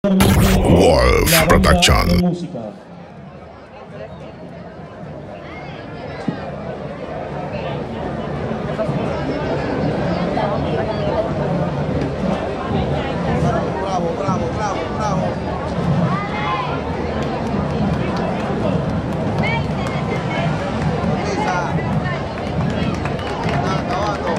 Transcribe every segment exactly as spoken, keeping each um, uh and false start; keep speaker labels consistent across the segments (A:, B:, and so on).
A: Wolf Production.
B: Bravo, bravo, bravo, bravo. Lisa. Está acabando.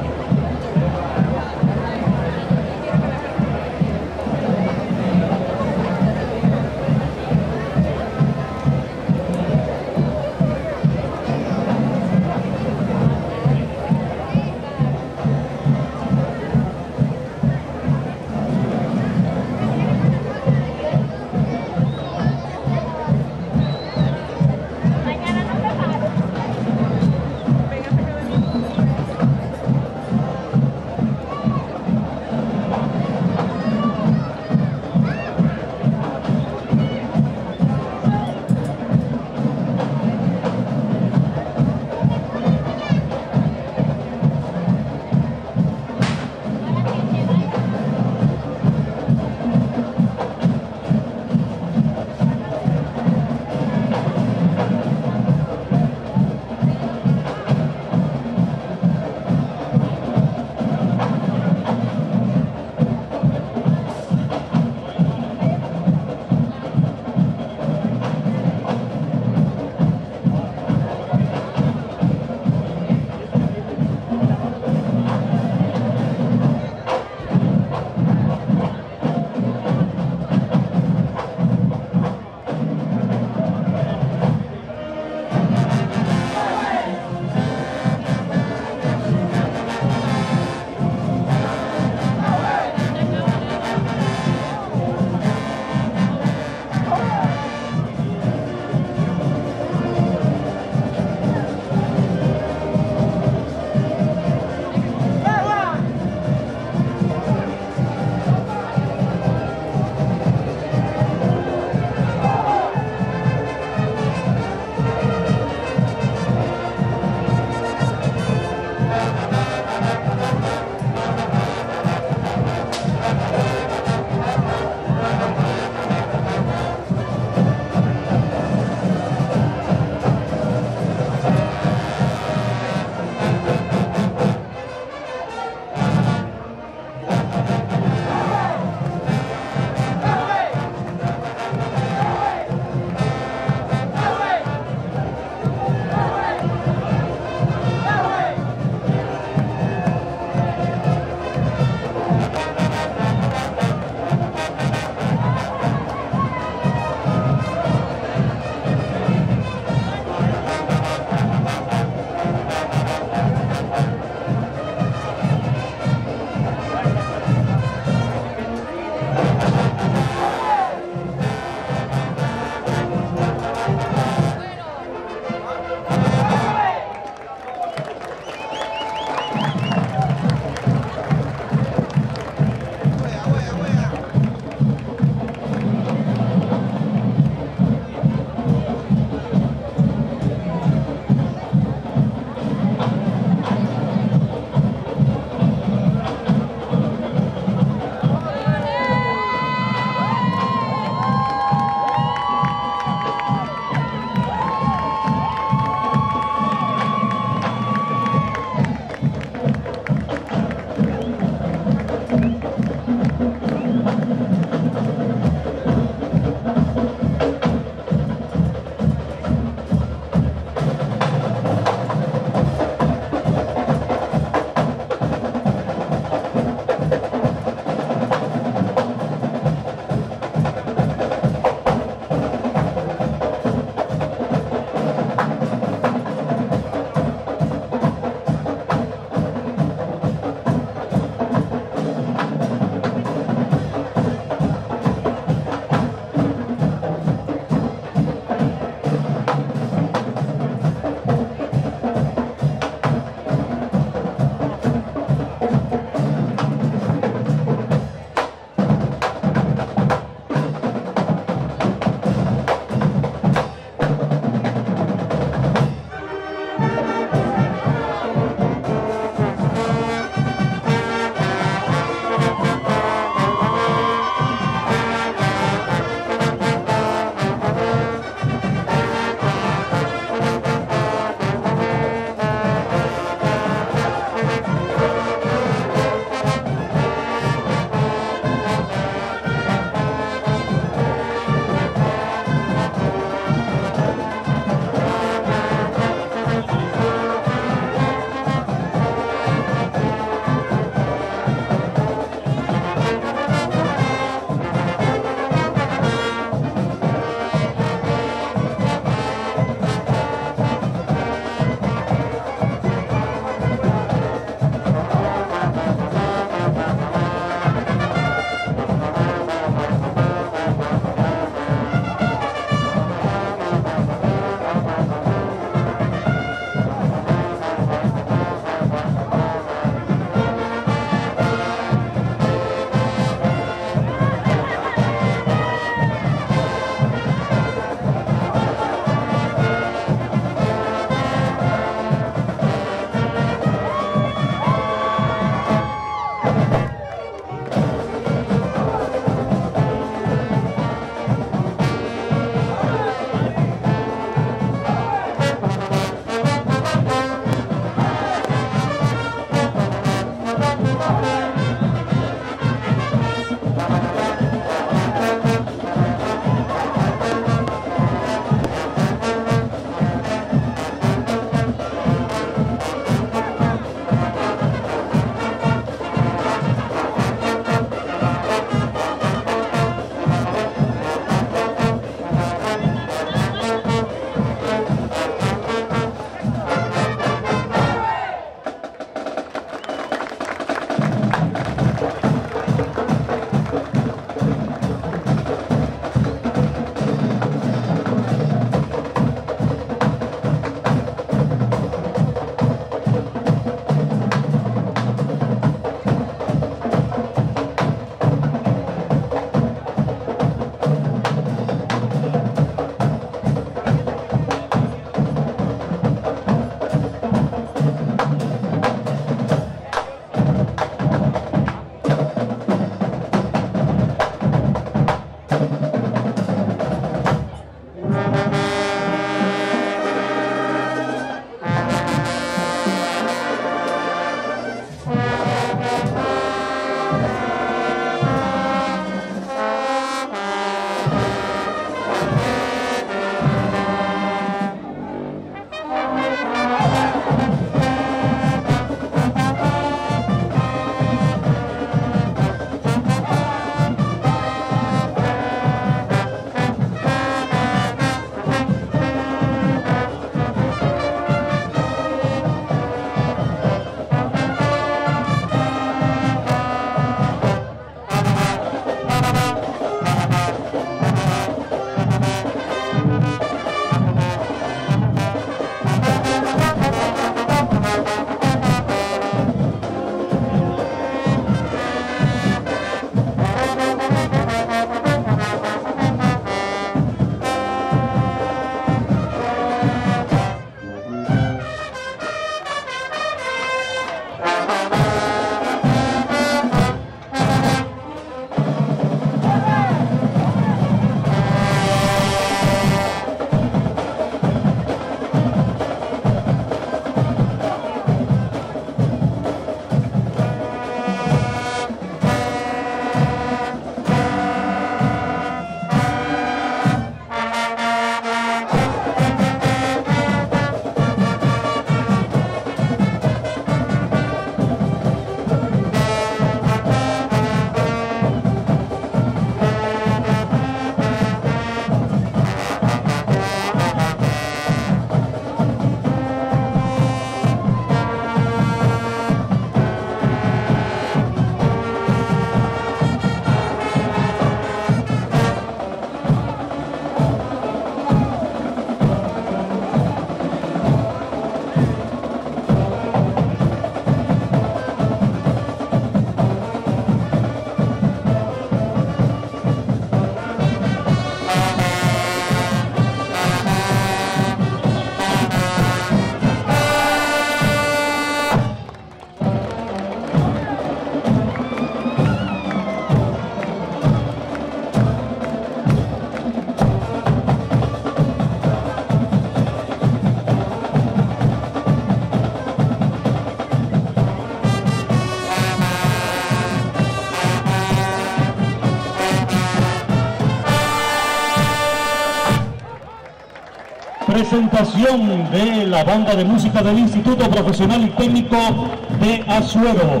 A: presentación de la banda de música del Instituto Profesional y Técnico de Azuero.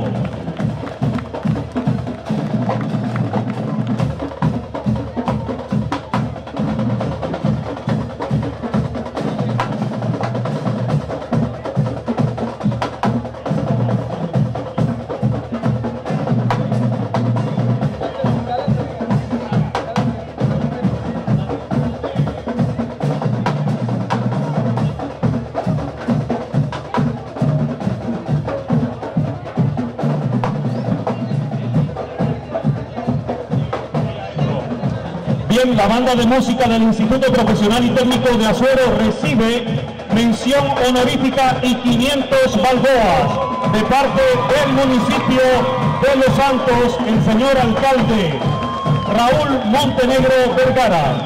A: Bien, la banda de música del Instituto Profesional y Técnico de Azuero recibe mención honorífica y quinientos balboas de parte del municipio de Los Santos, el señor alcalde Raúl Montenegro Vergara.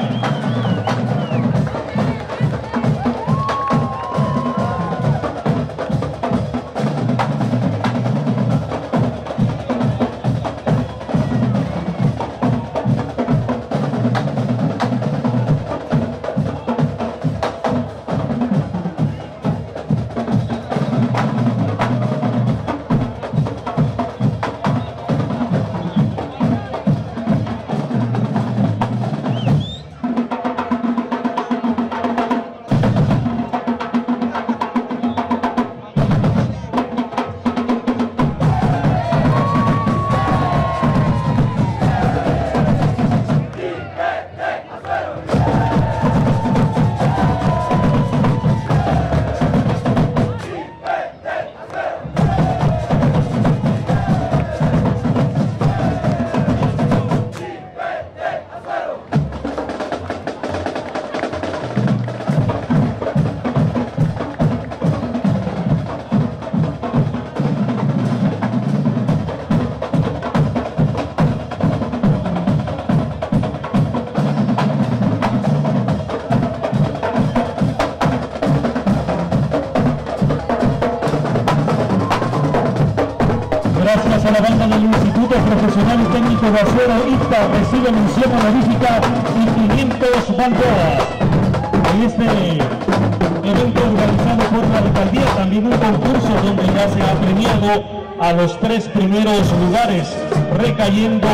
A: Gracias a la banda del Instituto Profesional y Técnico de Azuero, I T A recibe mención honorífica y quinientos balboas. En este evento organizado por la alcaldía, también un concurso donde ya se ha premiado a los tres primeros lugares, recayendo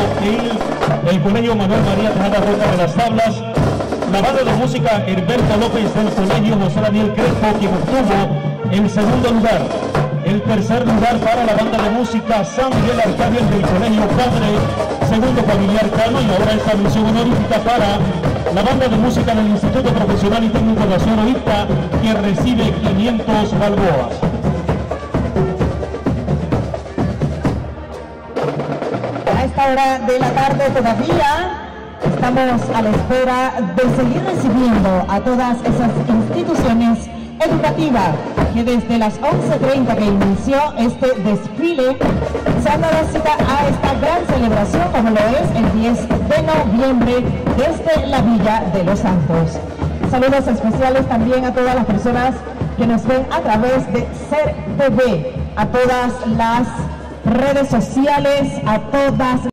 A: en el Colegio Manuel María Tejada Roca de las Tablas, la banda de música Herberto López del Colegio José Daniel Crespo, quien obtuvo el segundo lugar. El tercer lugar para la banda de música San Miguel Arcángel del Colegio Padre Segundo Familiar Cano, y ahora esta mención honorífica para la banda de música del Instituto Profesional y Técnico de Azuero, I T A, que recibe quinientos balboas.
C: A esta hora de la tarde todavía estamos a la espera de seguir recibiendo a todas esas instituciones educativas que desde las once treinta que inició este desfile se han dado cita a esta gran celebración, como lo es el diez de noviembre desde la Villa de Los Santos. Saludos especiales también a todas las personas que nos ven a través de SER T V, a todas las redes sociales, a todas